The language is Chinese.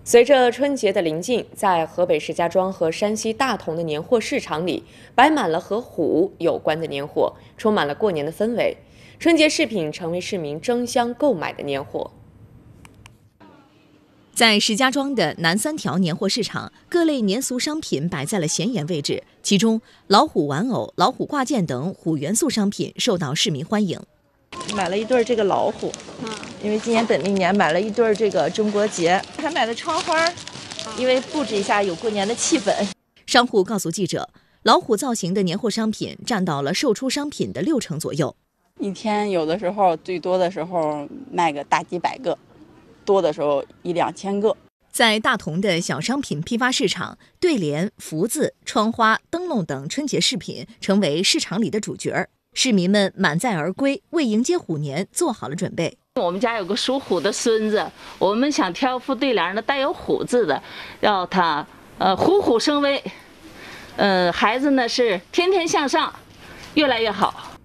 随着春节的临近，在河北石家庄和山西大同的年货市场里，摆满了和虎有关的年货，充满了过年的氛围。春节饰品成为市民争相购买的年货。 在石家庄的南三条年货市场，各类年俗商品摆在了显眼位置，其中老虎玩偶、老虎挂件等虎元素商品受到市民欢迎。 买了一对这个老虎，因为今年本命年买了一对这个中国结，还买了窗花，因为布置一下有过年的气氛。 商户告诉记者，老虎造型的年货商品占到了售出商品的60%左右。 一天有的时候最多的时候卖个大几百个，多的时候1、2千个。 在大同的小商品批发市场，对联、福字、窗花、灯笼等春节饰品成为市场里的主角。市民们满载而归，为迎接虎年做好了准备。 我们家有个属虎的孙子，我们想挑副对联的带有虎字的，要他虎虎生威，孩子呢是天天向上，越来越好。